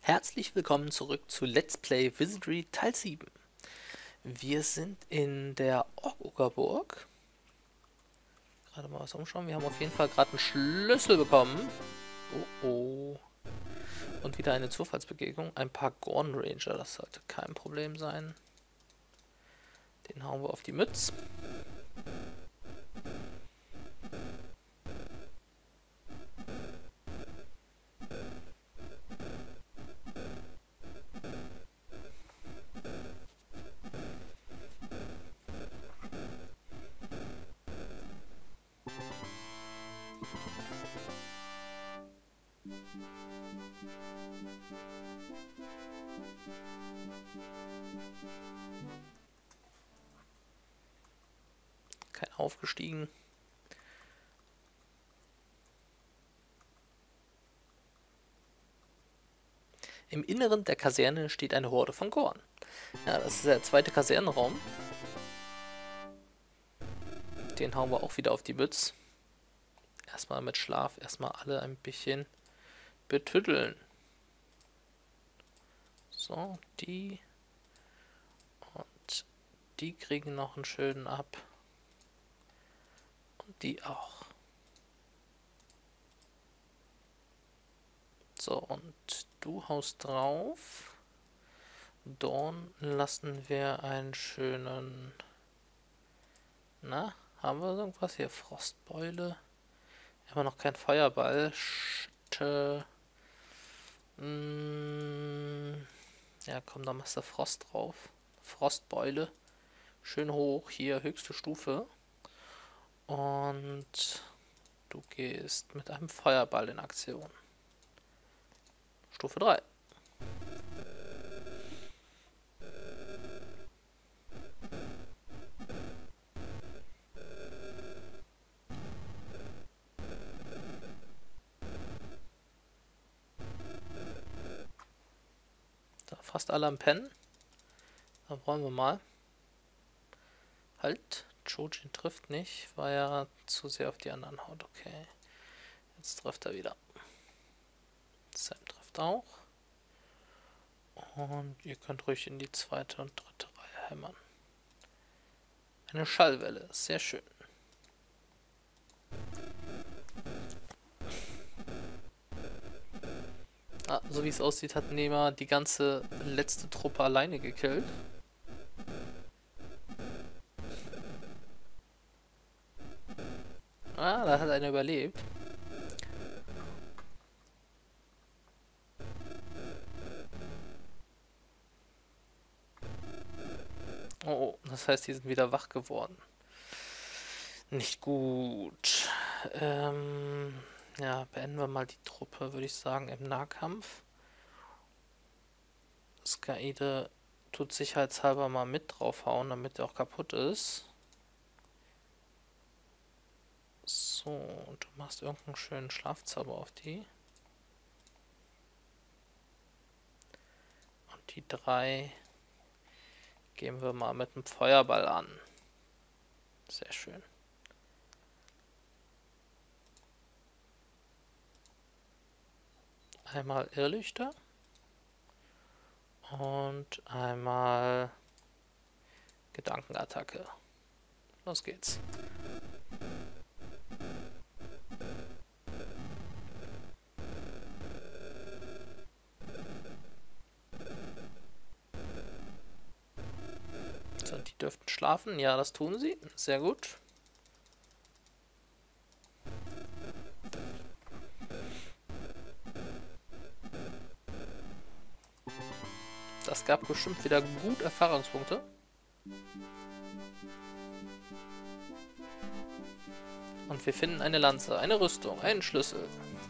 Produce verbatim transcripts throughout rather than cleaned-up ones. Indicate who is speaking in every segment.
Speaker 1: Herzlich willkommen zurück zu Let's Play Wizardry Teil sieben. Wir sind in der Orkogerburg. Gerade mal was umschauen. Wir haben auf jeden Fall gerade einen Schlüssel bekommen. Oh oh. Und wieder eine Zufallsbegegnung. Ein paar Gorn Ranger. Das sollte kein Problem sein. Den hauen wir auf die Mütze. Kein aufgestiegen. Im Inneren der Kaserne steht eine Horde von Gorn. Ja, das ist der zweite Kasernenraum. Den hauen wir auch wieder auf die Mütze. Erstmal mit Schlaf, erstmal alle ein bisschen betütteln. So, die und die kriegen noch einen schönen ab. Und die auch. So, und du haust drauf. Dorn lassen wir einen schönen... Na, haben wir irgendwas hier? Frostbeule. Immer noch kein Feuerball. Sch mm, ja, komm, da machst du Frost drauf. Frostbeule. Schön hoch. Hier, höchste Stufe. Und du gehst mit einem Feuerball in Aktion. Stufe drei. Da fast alle am Pennen. Da wollen wir mal. Halt. Chojin trifft nicht, weil er zu sehr auf die anderen haut. Okay. Jetzt trifft er wieder. Sam trifft auch. Und ihr könnt ruhig in die zweite und dritte Reihe hämmern. Eine Schallwelle. Sehr schön. Ah, so wie es aussieht, hat Nema die ganze letzte Truppe alleine gekillt. Ah, da hat einer überlebt. Oh, oh, das heißt, die sind wieder wach geworden. Nicht gut. Ähm, ja, beenden wir mal die Truppe, würde ich sagen, im Nahkampf. Skaide tut sicherheitshalber mal mit draufhauen, damit er auch kaputt ist. So, du machst irgendeinen schönen Schlafzauber auf die. Und die drei gehen wir mal mit dem Feuerball an. Sehr schön. Einmal Irrlichter. Und einmal Gedankenattacke. Los geht's. So, die dürften schlafen. Ja, das tun sie. Sehr gut. Das gab bestimmt wieder gut Erfahrungspunkte. Und wir finden eine Lanze, eine Rüstung, einen Schlüssel.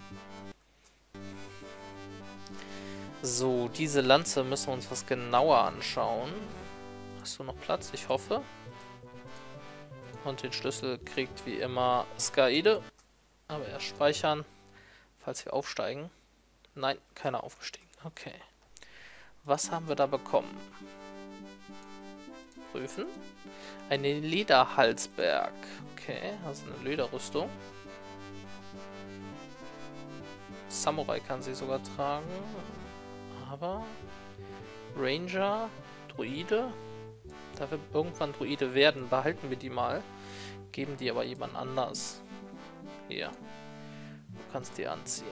Speaker 1: So, diese Lanze müssen wir uns was genauer anschauen. Hast du noch Platz? Ich hoffe. Und den Schlüssel kriegt wie immer Skaide. Aber erst speichern, falls wir aufsteigen. Nein, keiner aufgestiegen. Okay. Was haben wir da bekommen? Prüfen. Eine Lederhalsberg. Okay, also eine Lederrüstung. Samurai kann sie sogar tragen. Aber Ranger, Druide, da wir irgendwann Druide werden, behalten wir die mal. Geben die aber jemand anders. Hier. Du kannst die anziehen.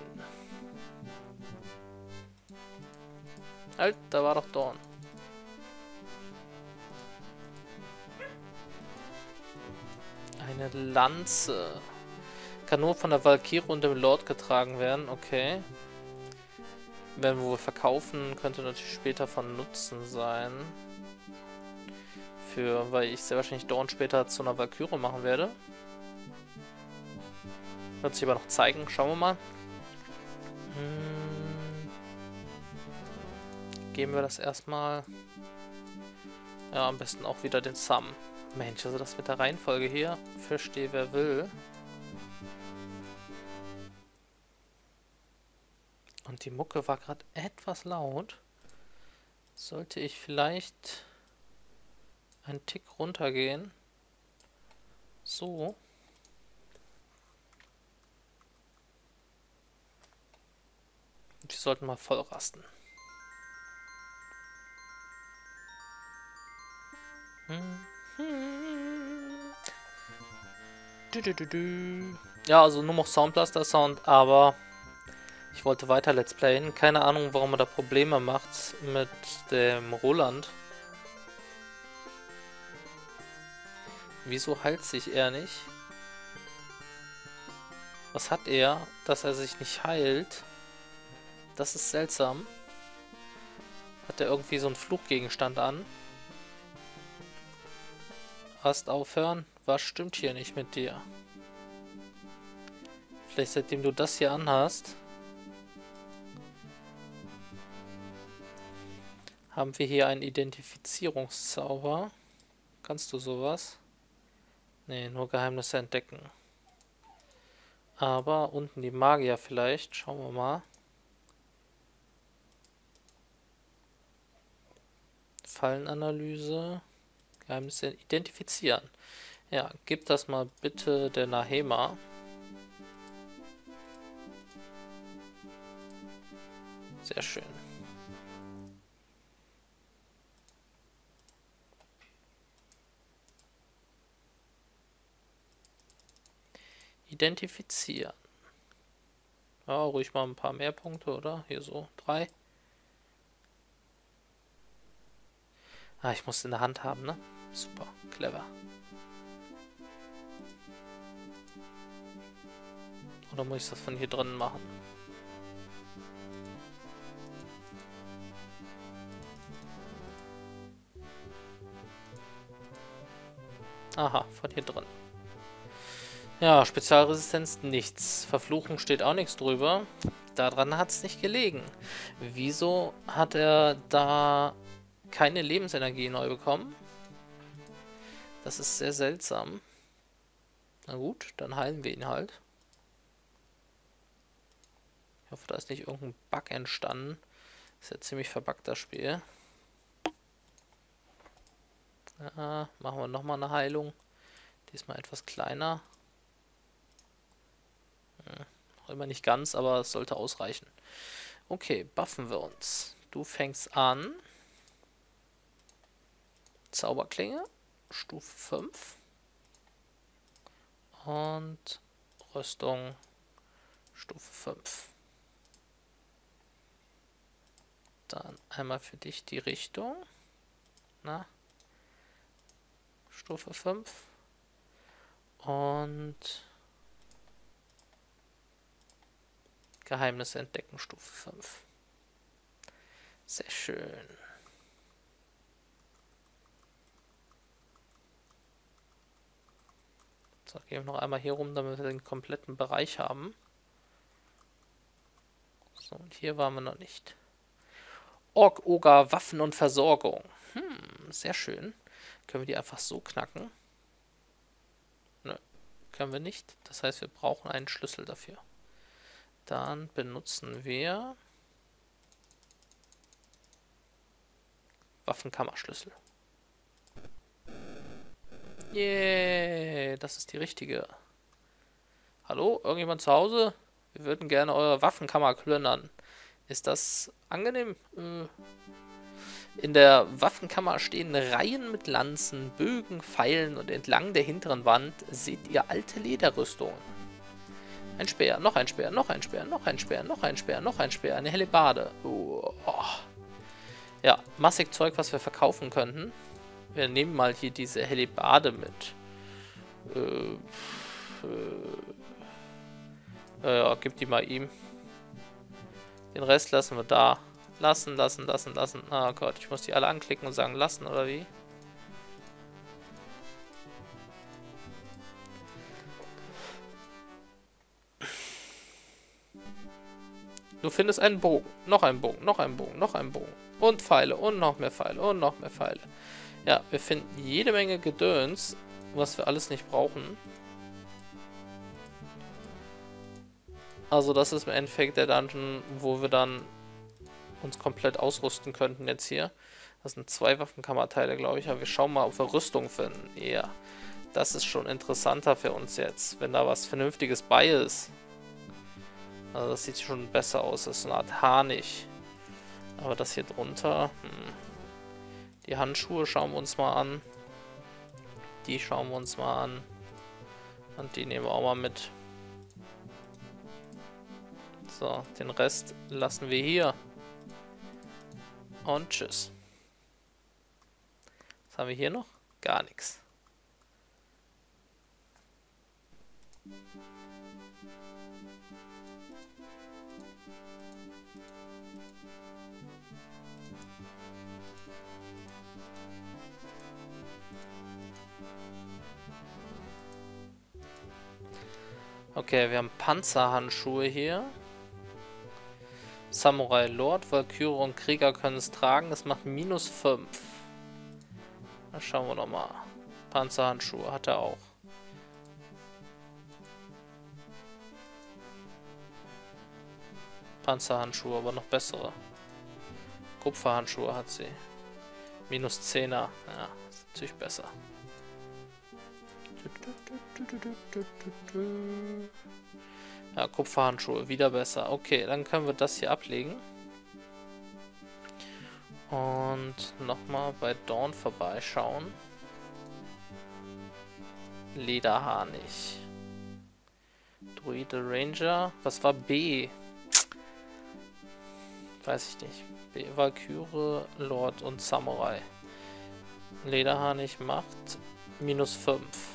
Speaker 1: Halt, da war doch Dorn. Eine Lanze. Kann nur von der Valkyrie und dem Lord getragen werden. Okay. Werden wir wohl verkaufen, könnte natürlich später von Nutzen sein. Für, weil ich sehr wahrscheinlich Dorn später zu einer Valkyrie machen werde. Wird sich aber noch zeigen. Schauen wir mal. Hm. Geben wir das erstmal. Ja, am besten auch wieder den Sam. Mensch, also das mit der Reihenfolge hier. Verstehe, wer will. Und die Mucke war gerade etwas laut. Sollte ich vielleicht einen Tick runtergehen? So. Und die sollten mal voll rasten. Hm. Du, du, du, du. Ja, also nur noch Soundblaster Sound, aber ich wollte weiter Let's Playen. Keine Ahnung, warum er da Probleme macht mit dem Roland. Wieso heilt sich er nicht? Was hat er, dass er sich nicht heilt? Das ist seltsam. Hat er irgendwie so einen Fluchgegenstand an? Hast aufhören? Was stimmt hier nicht mit dir? Vielleicht seitdem du das hier anhast, haben wir hier einen Identifizierungszauber. Kannst du sowas? Nee, nur Geheimnisse entdecken. Aber unten die Magier vielleicht. Schauen wir mal. Fallenanalyse. Geheimnisse identifizieren. Ja, gib das mal bitte der Nahema. Sehr schön. Identifizieren. Ja, ruhig mal ein paar mehr Punkte, oder? Hier so, drei. Ah, ich muss es in der Hand haben, ne? Super, clever. Oder muss ich das von hier drinnen machen? Aha, von hier drin. Ja, Spezialresistenz nichts. Verfluchung steht auch nichts drüber. Daran hat es nicht gelegen. Wieso hat er da keine Lebensenergie neu bekommen? Das ist sehr seltsam. Na gut, dann heilen wir ihn halt. Ich hoffe, da ist nicht irgendein Bug entstanden. Ist ja ziemlich verbuggt, das Spiel. Ja, machen wir nochmal eine Heilung. Diesmal etwas kleiner. Hm, noch immer nicht ganz, aber es sollte ausreichen. Okay, buffen wir uns. Du fängst an. Zauberklinge. Stufe fünf. Und Rüstung. Stufe fünf. Dann einmal für dich die Richtung. Na? Stufe fünf. Und Geheimnisse entdecken, Stufe fünf. Sehr schön. So, gehen wir noch einmal hier rum, damit wir den kompletten Bereich haben. So, und hier waren wir noch nicht. Ork, Oger, Waffen und Versorgung. Hm, sehr schön. Können wir die einfach so knacken? Nö, können wir nicht. Das heißt, wir brauchen einen Schlüssel dafür. Dann benutzen wir Waffenkammerschlüssel. Yay, das ist die richtige. Hallo, irgendjemand zu Hause? Wir würden gerne eure Waffenkammer plündern. Ist das angenehm? Äh, In der Waffenkammer stehen Reihen mit Lanzen, Bögen, Pfeilen und entlang der hinteren Wand seht ihr alte Lederrüstungen. Ein Speer, noch ein Speer, noch ein Speer, noch ein Speer, noch ein Speer, noch ein Speer, eine Hellebarde. Oh, oh. Ja, massig Zeug, was wir verkaufen könnten. Wir nehmen mal hier diese Hellebarde mit. Äh, äh, ja, gib die mal ihm. Den Rest lassen wir da. Lassen, lassen, lassen, lassen. Oh Gott, ich muss die alle anklicken und sagen lassen, oder wie? Du findest einen Bogen. Noch einen Bogen, noch einen Bogen, noch einen Bogen. Und Pfeile und noch mehr Pfeile und noch mehr Pfeile. Ja, wir finden jede Menge Gedöns, was wir alles nicht brauchen. Also das ist im Endeffekt der Dungeon, wo wir dann uns komplett ausrüsten könnten jetzt hier. Das sind zwei Waffenkammerteile, glaube ich. Aber wir schauen mal, ob wir Rüstung finden. Ja, das ist schon interessanter für uns jetzt, wenn da was Vernünftiges bei ist. Also das sieht schon besser aus. Das ist eine Art Harnisch. Aber das hier drunter... Hm. Die Handschuhe schauen wir uns mal an. Die schauen wir uns mal an. Und die nehmen wir auch mal mit. So, den Rest lassen wir hier. Und tschüss. Was haben wir hier noch? Gar nichts. Okay, wir haben Panzerhandschuhe hier. Samurai Lord, Valkyrie und Krieger können es tragen. Das macht minus fünf. Dann schauen wir nochmal. Panzerhandschuhe hat er auch. Panzerhandschuhe, aber noch bessere. Kupferhandschuhe hat sie. Minus zehner. Ja, ist natürlich besser. Ja, Kupferhandschuhe, wieder besser. Okay, dann können wir das hier ablegen. Und nochmal bei Dawn vorbeischauen. Lederharnisch. Druide Ranger. Was war B? Weiß ich nicht. B, Valkyrie, Lord und Samurai. Lederharnisch macht minus fünf.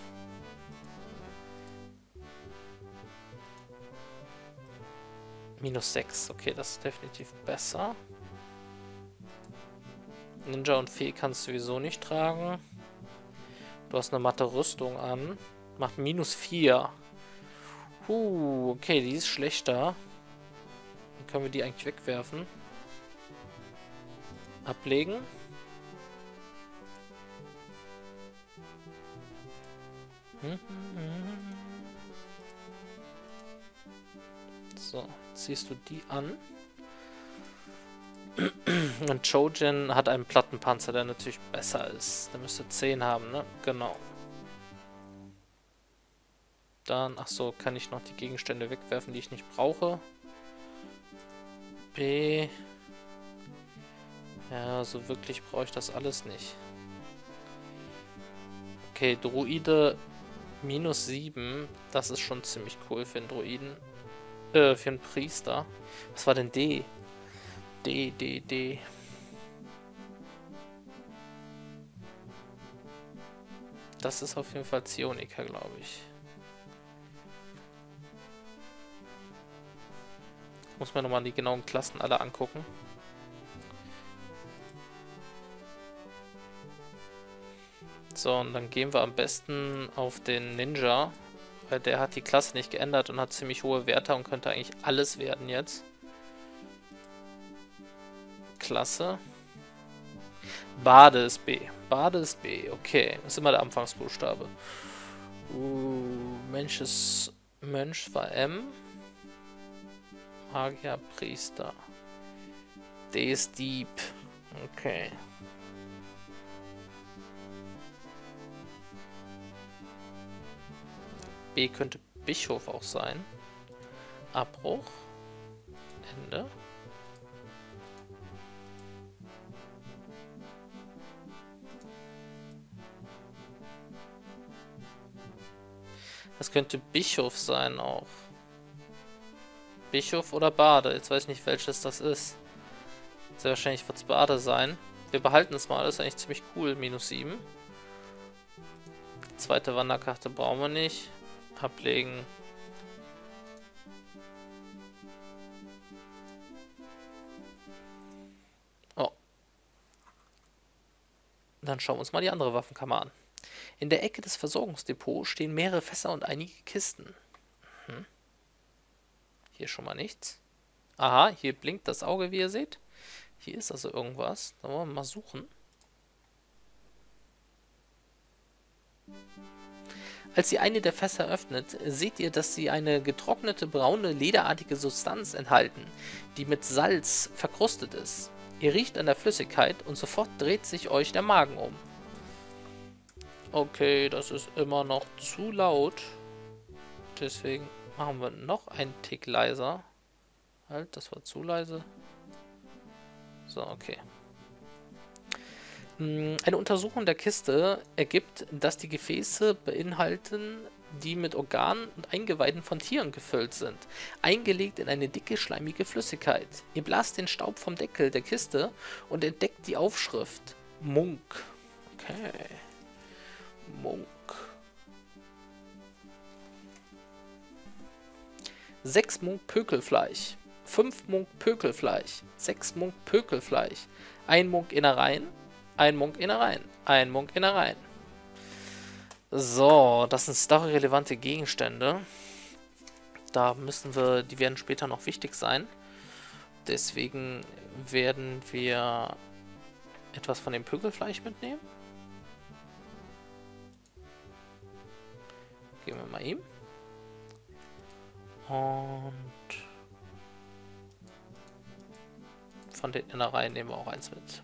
Speaker 1: Minus sechs. Okay, das ist definitiv besser. Ninja und Fee kannst du sowieso nicht tragen. Du hast eine matte Rüstung an. Macht minus vier. Huh, okay, die ist schlechter. Dann können wir die eigentlich wegwerfen. Ablegen. Hm. So, ziehst du die an. Und Chojin hat einen Plattenpanzer, der natürlich besser ist. Der müsste zehn haben, ne? Genau. Dann, ach so, kann ich noch die Gegenstände wegwerfen, die ich nicht brauche. B. Ja, so wirklich brauche ich das alles nicht. Okay, Druide minus sieben. Das ist schon ziemlich cool für einen Druiden. Äh, für einen Priester. Was war denn D? D, D, D. Das ist auf jeden Fall Psioniker, glaube ich. Muss mir nochmal die genauen Klassen alle angucken. So, und dann gehen wir am besten auf den Ninja. Weil der hat die Klasse nicht geändert und hat ziemlich hohe Werte und könnte eigentlich alles werden jetzt. Klasse. Bade ist B. Bade ist B. Okay. Das ist immer der Anfangsbuchstabe. Uh, Mensch ist... Mönch war M. Magier, Priester. D ist Dieb. Okay. B könnte Bischof auch sein. Abbruch. Ende. Das könnte Bischof sein auch. Bischof oder Bade. Jetzt weiß ich nicht, welches das ist. Sehr wahrscheinlich wird es Bade sein. Wir behalten es mal. Das ist eigentlich ziemlich cool. Minus sieben. Zweite Wanderkarte brauchen wir nicht. Ablegen. Oh. Dann schauen wir uns mal die andere Waffenkammer an. In der Ecke des Versorgungsdepots stehen mehrere Fässer und einige Kisten. Hm. Hier schon mal nichts. Aha, hier blinkt das Auge, wie ihr seht. Hier ist also irgendwas. Da wollen wir mal suchen. Als ihr eine der Fässer öffnet, seht ihr, dass sie eine getrocknete braune lederartige Substanz enthalten, die mit Salz verkrustet ist. Ihr riecht an der Flüssigkeit und sofort dreht sich euch der Magen um. Okay, das ist immer noch zu laut. Deswegen machen wir noch einen Tick leiser. Halt, das war zu leise. So, okay. Eine Untersuchung der Kiste ergibt, dass die Gefäße beinhalten, die mit Organen und Eingeweiden von Tieren gefüllt sind, eingelegt in eine dicke, schleimige Flüssigkeit. Ihr blast den Staub vom Deckel der Kiste und entdeckt die Aufschrift Munk. Okay. Munk. Sechs Munk Pökelfleisch. Fünf Munk Pökelfleisch. Sechs Munk Pökelfleisch. Ein Munk Innereien. Ein Munk Innereien. Ein Munk Innereien. So, das sind storyrelevante Gegenstände. Da müssen wir, die werden später noch wichtig sein. Deswegen werden wir etwas von dem Pökelfleisch mitnehmen. Gehen wir mal ihm. Und von den Innereien nehmen wir auch eins mit.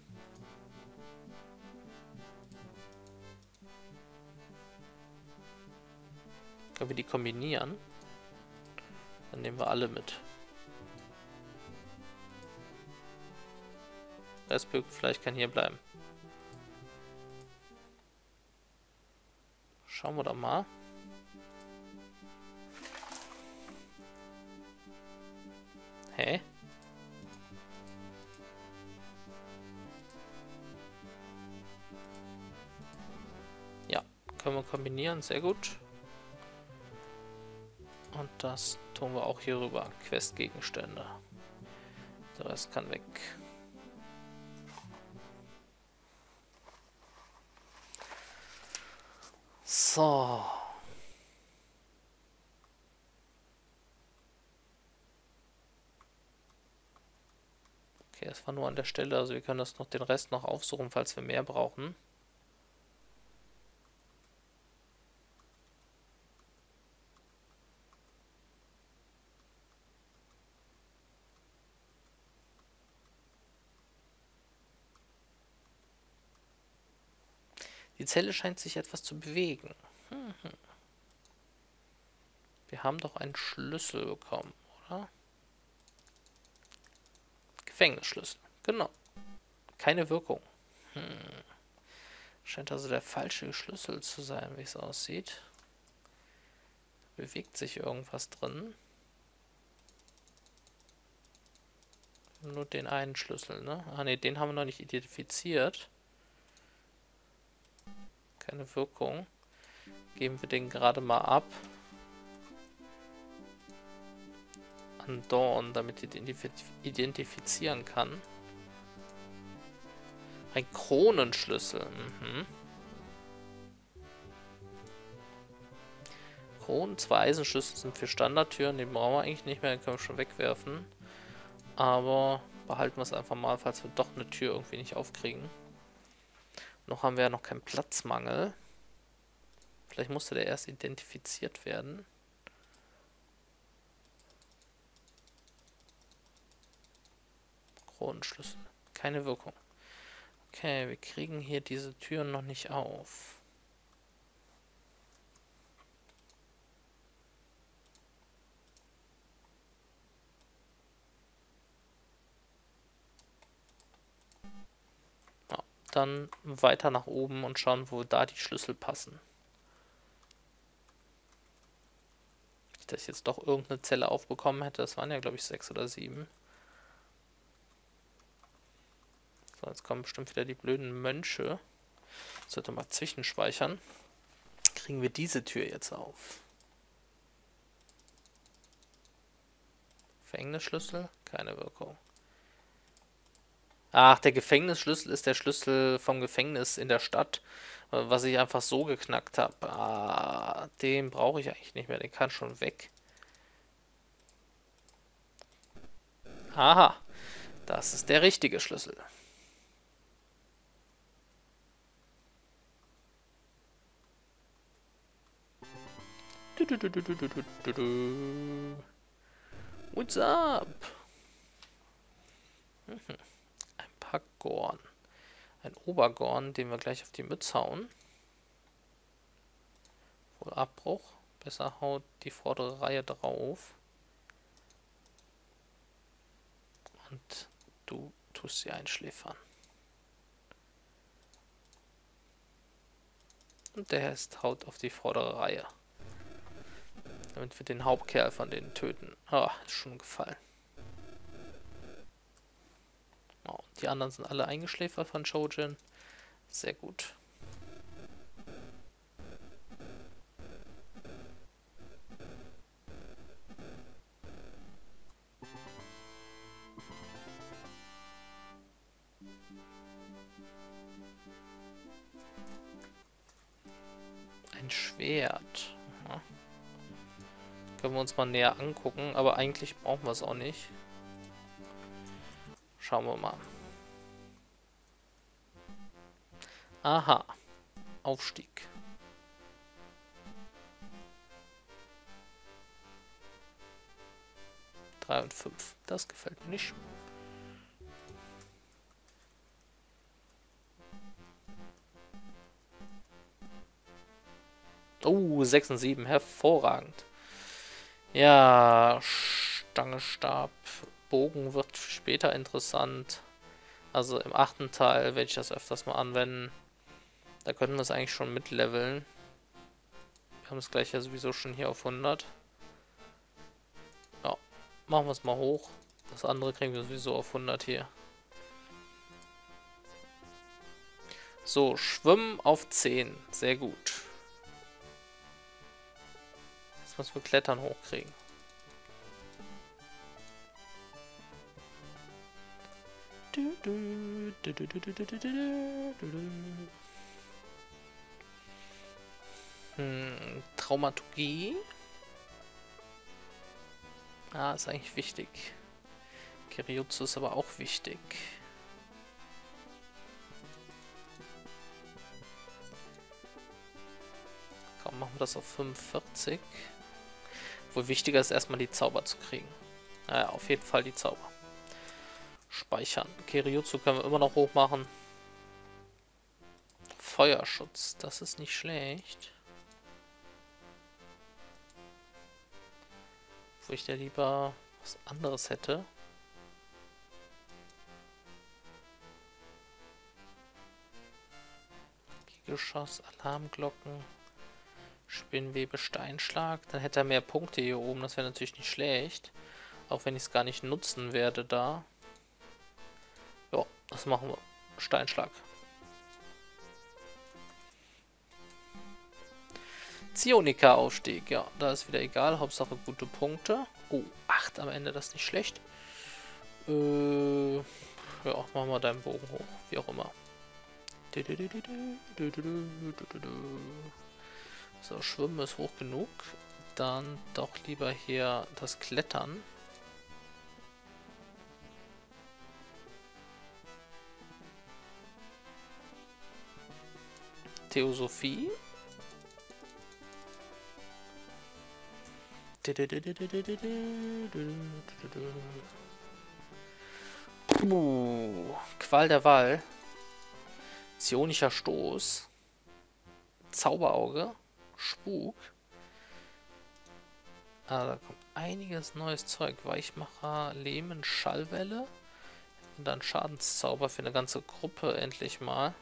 Speaker 1: Können wir die kombinieren? Dann nehmen wir alle mit. Restpökelfleisch kann hier bleiben. Schauen wir doch mal. Hä? Ja, können wir kombinieren, sehr gut. Und das tun wir auch hier rüber. Questgegenstände. Der Rest kann weg. So. Okay, das war nur an der Stelle. Also wir können das noch den Rest noch aufsuchen, falls wir mehr brauchen. Die Zelle scheint sich etwas zu bewegen. Hm, hm. Wir haben doch einen Schlüssel bekommen, oder? Gefängnisschlüssel, genau. Keine Wirkung. Hm. Scheint also der falsche Schlüssel zu sein, wie es aussieht. Da bewegt sich irgendwas drin. Nur den einen Schlüssel, ne? Ah ne, den haben wir noch nicht identifiziert. Keine Wirkung. Geben wir den gerade mal ab. An Dawn, damit er den identifizieren kann. Ein Kronenschlüssel. Mhm. Kronen, zwei Eisenschlüssel sind für Standardtüren. Den brauchen wir eigentlich nicht mehr, den können wir schon wegwerfen. Aber behalten wir es einfach mal, falls wir doch eine Tür irgendwie nicht aufkriegen. Noch haben wir ja noch keinen Platzmangel. Vielleicht musste der erst identifiziert werden. Kronenschlüssel. Keine Wirkung. Okay, wir kriegen hier diese Türen noch nicht auf. Ja, dann weiter nach oben und schauen, wo da die Schlüssel passen. Nicht, dass ich jetzt doch irgendeine Zelle aufbekommen hätte. Das waren ja, glaube ich, sechs oder sieben. So, jetzt kommen bestimmt wieder die blöden Mönche. Sollte mal zwischenspeichern. Kriegen wir diese Tür jetzt auf. Gefängnisschlüssel? Keine Wirkung. Ach, der Gefängnisschlüssel ist der Schlüssel vom Gefängnis in der Stadt, was ich einfach so geknackt habe. Ah, den brauche ich eigentlich nicht mehr, den kann schon weg. Aha, das ist der richtige Schlüssel. Du, du, du, du, du, du, du, du. What's up? Mhm. Ein Packgorn. Ein Obergorn, den wir gleich auf die Mütze hauen. Wohl Abbruch. Besser haut die vordere Reihe drauf. Und du tust sie einschläfern. Und der ist haut auf die vordere Reihe. Damit wir den Hauptkerl von denen töten. Ah, ist schon gefallen. Oh, die anderen sind alle eingeschläfert von Shojin. Sehr gut. Ein Schwert. Aha. Können wir uns mal näher angucken, aber eigentlich brauchen wir es auch nicht. Schauen wir mal. Aha. Aufstieg. drei und fünf. Das gefällt mir nicht. Oh, sechs und sieben. Hervorragend. Ja, Stange, Stab, Bogen wird später interessant. Also im achten Teil werde ich das öfters mal anwenden. Da könnten wir es eigentlich schon mitleveln. Wir haben es gleich ja sowieso schon hier auf hundert. Ja, machen wir es mal hoch. Das andere kriegen wir sowieso auf hundert hier. So, Schwimmen auf zehn. Sehr gut. Jetzt müssen wir Klettern hochkriegen. Du, du, du, du, du, du, du, du, du, du. Hm, Dramaturgie. Ah, ist eigentlich wichtig. Kiriutsu ist aber auch wichtig. Komm, machen wir das auf fünfundvierzig. Wohl wichtiger ist erstmal die Zauber zu kriegen. Naja, auf jeden Fall die Zauber. Speichern. Kiriutsu können wir immer noch hoch machen. Feuerschutz, das ist nicht schlecht. Wo ich da lieber was anderes hätte. Geschoss, Alarmglocken, Spinnwebe, Steinschlag. Dann hätte er mehr Punkte hier oben. Das wäre natürlich nicht schlecht. Auch wenn ich es gar nicht nutzen werde da. Ja, das machen wir. Steinschlag. Zionika-Aufstieg. Ja, da ist wieder egal. Hauptsache gute Punkte. Oh, acht am Ende. Das ist nicht schlecht. Äh, ja, machen wir deinen Bogen hoch. Wie auch immer. So, Schwimmen ist hoch genug. Dann doch lieber hier das Klettern. Theosophie. Puh, Qual der Wahl. Zionischer Stoß. Zauberauge. Spuk. Ah, da kommt einiges neues Zeug. Weichmacher, Lehmen, Schallwelle. Und dann Schadenszauber für eine ganze Gruppe endlich mal.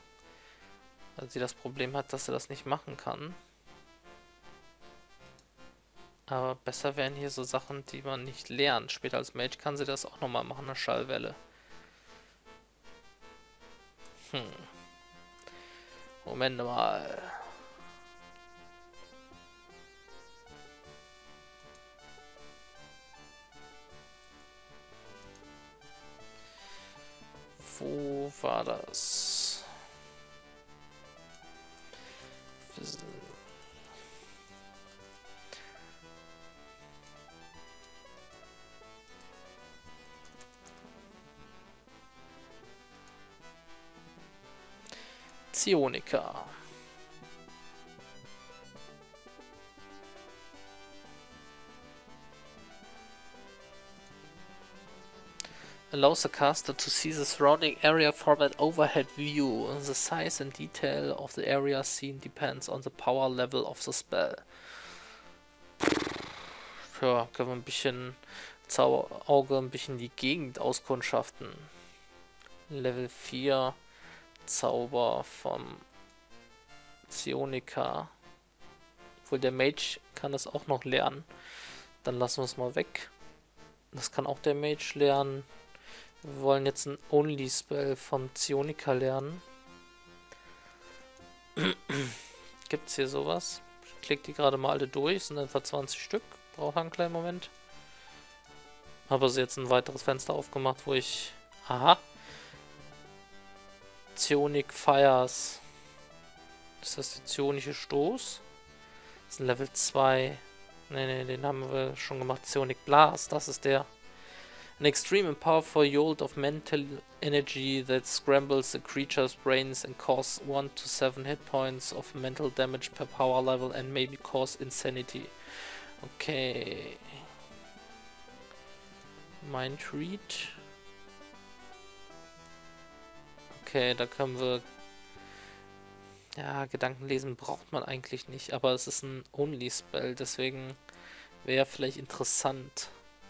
Speaker 1: Weil sie das Problem hat, dass sie das nicht machen kann. Aber besser wären hier so Sachen, die man nicht lernt. Später als Mage kann sie das auch nochmal machen, eine Schallwelle. Hm. Moment mal. Wo war das? Psionika. Allows the caster to see the surrounding area from an overhead view. The size and detail of the area seen depends on the power level of the spell. Ja, können wir ein bisschen Zauberauge, ein bisschen die Gegend auskundschaften. Level vier Zauber vom Psionika. Obwohl der Mage kann das auch noch lernen. Dann lassen wir es mal weg. Das kann auch der Mage lernen. Wir wollen jetzt ein Only-Spell vom Psionika lernen. Gibt es hier sowas? Ich klicke die gerade mal alle durch. Sind etwa zwanzig Stück. Braucht einen kleinen Moment. Habe also jetzt ein weiteres Fenster aufgemacht, wo ich... Aha. Psionic Fires. Ist das der psionische Stoß? Das ist ein Level zwei. Ne, ne, den haben wir schon gemacht. Psionic Blast, das ist der. An extreme and powerful jolt of mental energy that scrambles the creature's brains and causes one to seven hit points of mental damage per power level and maybe cause insanity. Okay. Mind Read. Okay, da können wir... Ja, Gedankenlesen braucht man eigentlich nicht, aber es ist ein Only-Spell, deswegen wäre vielleicht interessant.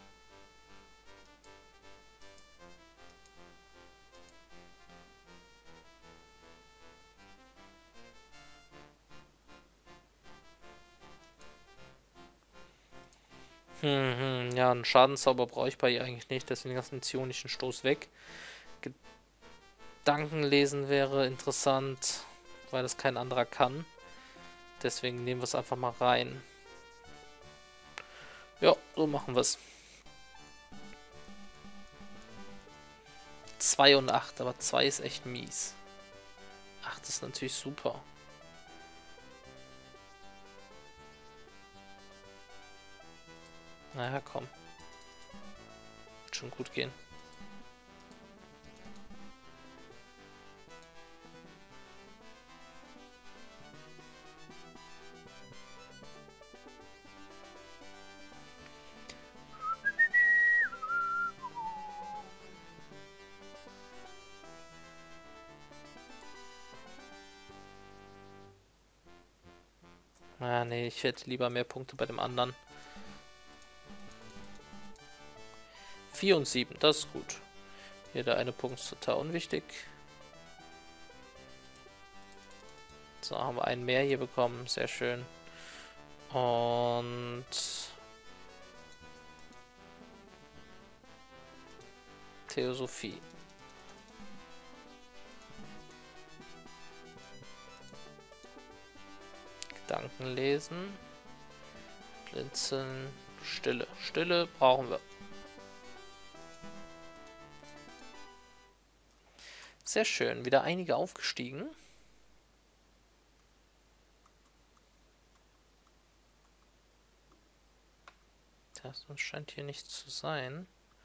Speaker 1: Hm, hm, ja, einen Schadenzauber brauche ich bei ihr eigentlich nicht, deswegen lassen wir den psionischen Stoß weg. Gedankenlesen wäre interessant, weil das kein anderer kann. Deswegen nehmen wir es einfach mal rein. Ja, so machen wir es. zwei und acht, aber zwei ist echt mies. acht ist natürlich super. Naja, komm. Wird schon gut gehen. Ah, nee, ich hätte lieber mehr Punkte bei dem anderen. vier und sieben, das ist gut. Hier der eine Punkt ist total unwichtig. So, haben wir einen mehr hier bekommen, sehr schön. Und... Theosophie. Gedanken lesen. Blinzeln. Stille. Stille brauchen wir. Sehr schön. Wieder einige aufgestiegen. Das scheint hier nicht zu sein.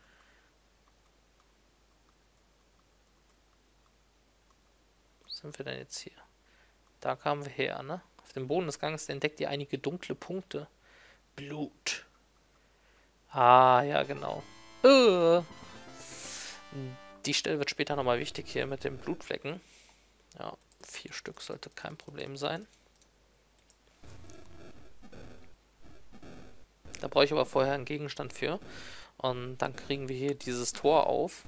Speaker 1: Wo sind wir denn jetzt hier? Da kamen wir her, ne? Auf dem Boden des Ganges entdeckt ihr einige dunkle Punkte. Blut. Ah, ja, genau. Uh. Die Stelle wird später nochmal wichtig hier mit den Blutflecken. Ja, vier Stück sollte kein Problem sein. Da brauche ich aber vorher einen Gegenstand für. Und dann kriegen wir hier dieses Tor auf.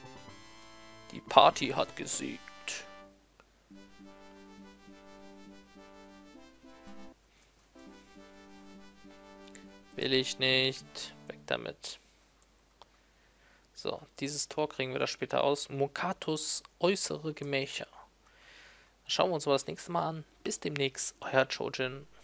Speaker 1: Die Party hat gesiegt. Will ich nicht. Weg damit. So, dieses Tor kriegen wir da später aus. Mokatus äußere Gemächer. Schauen wir uns mal das nächste Mal an. Bis demnächst, euer Chojin.